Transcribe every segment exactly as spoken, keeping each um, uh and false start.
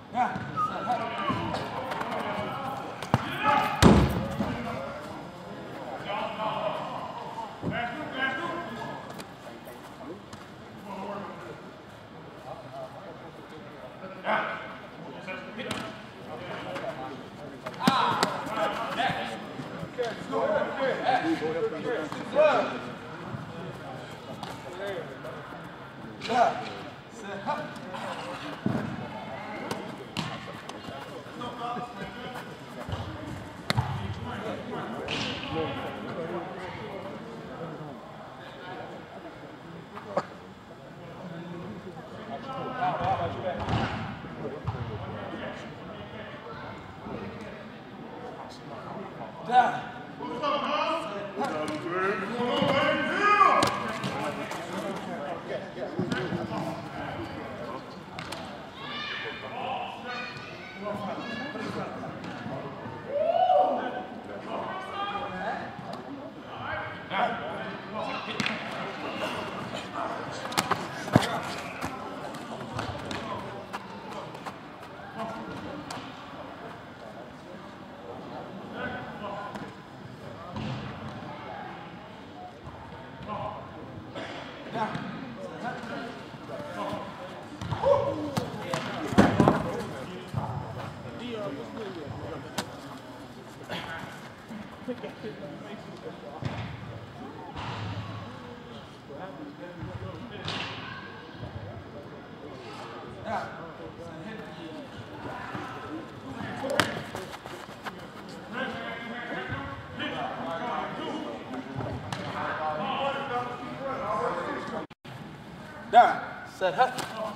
Down, set, hut.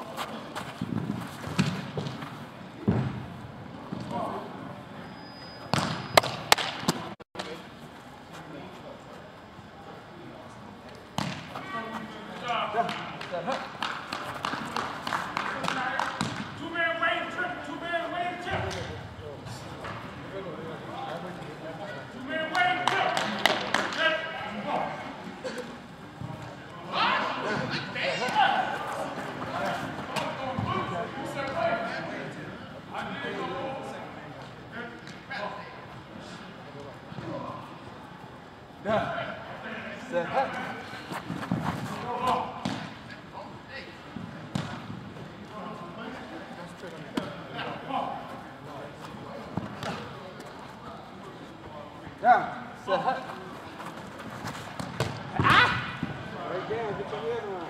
Down, set, hut. Ah! Right down, get your head on.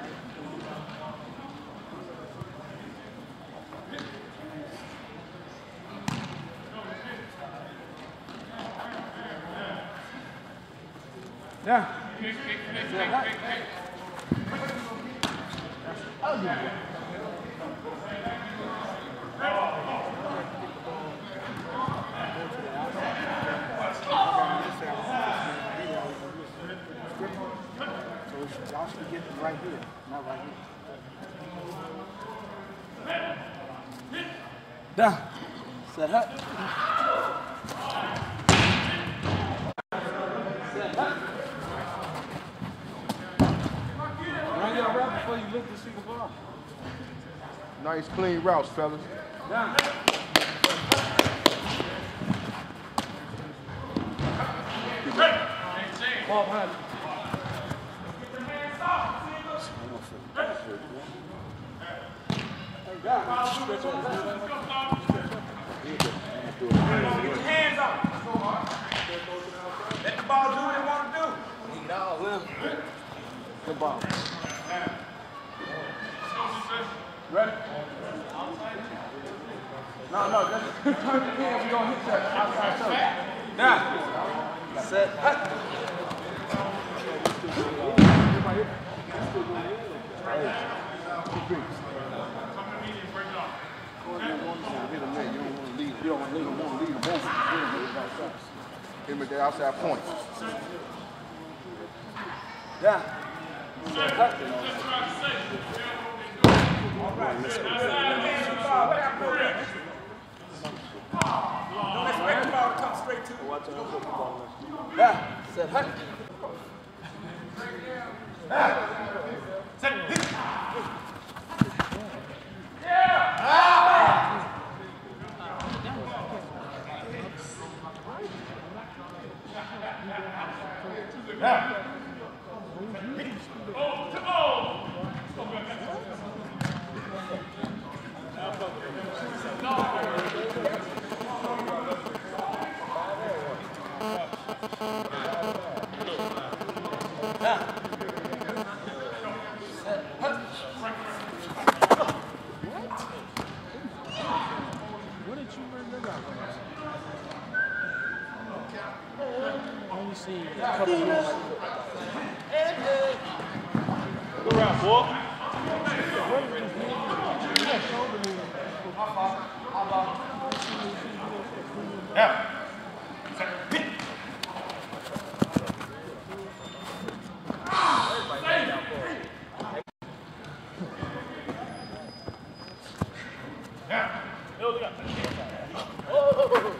Down. Set, hut. Oh, yeah. Y'all should get them right here, not right here. Down. Set, hut. Set, hut. Run your route before you lift the single ball. Nice clean routes, fellas. Down. Ball behind you. Get your hands up. Let the ball do what it want to do. Lead all in. Good ball. Ready? No, no, just turn the pin. We're going to hit that outside toe. Now, set, hut. You don't want to lead them, you don't want to lead them both. Hit him at the outside point. Yeah. Don't expect the ball to come straight to you. Yeah. Set, hut. Yeah. Set. Yeah. Ah. seen a couple of them. Go around, boy. Yeah. Yeah. Build it up. Oh.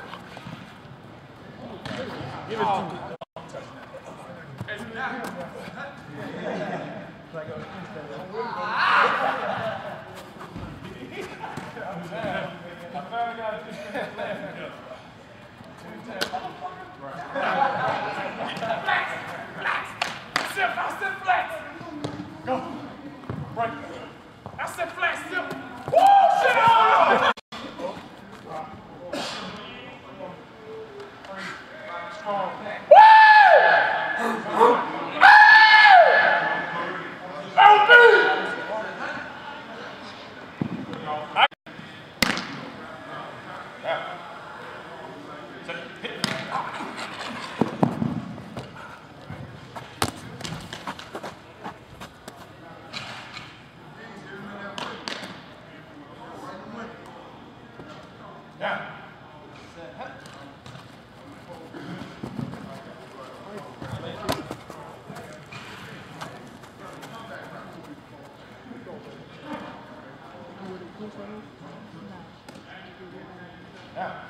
Give it to me. Go. Right. I said flex. Woo! Shit on! Strong. Woo! Yeah. Yeah.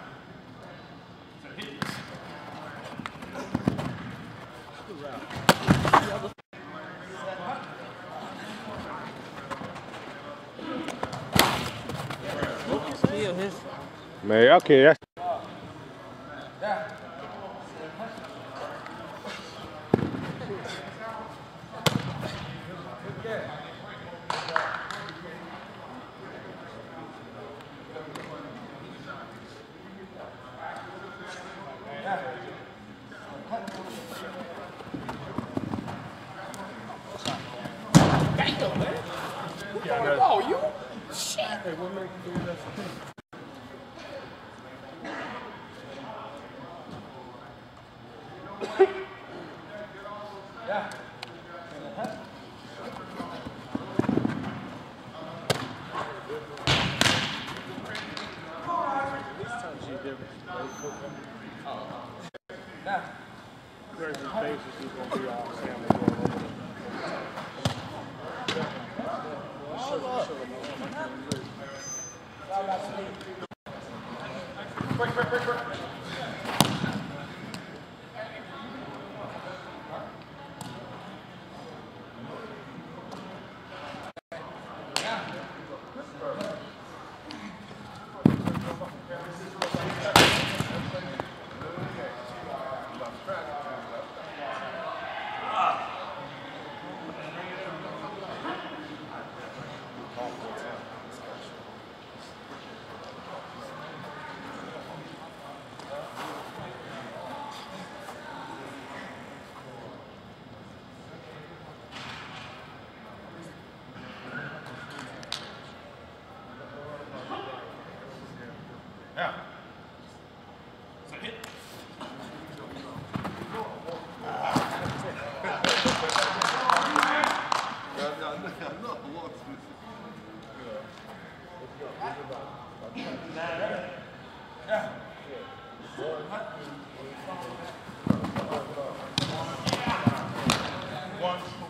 Man, okay, that's Yeah. Damn, man. Yeah, oh, you? Shit. Hey, what makes you do that? Yeah. Yeah. Versus bases, he's going to be all Sam. Quick, quick, quick, quick. Yeah. So hit. Yeah. One.